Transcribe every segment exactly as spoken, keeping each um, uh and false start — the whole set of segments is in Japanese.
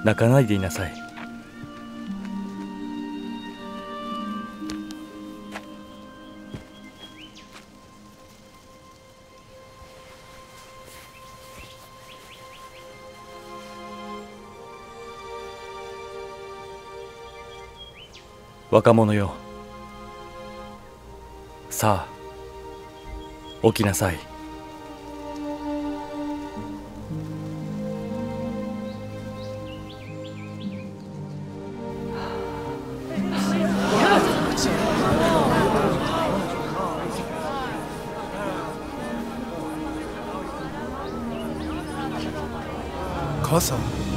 泣かないでいなさい。若者よ、さあ起きなさい。 母さん。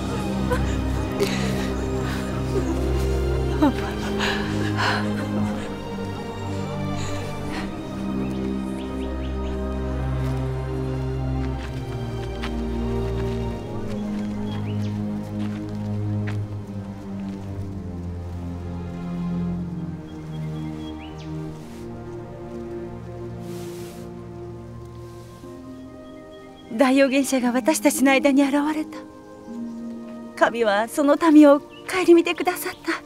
大預言者が私たちの間に現れた。神はその民を顧みてくださった。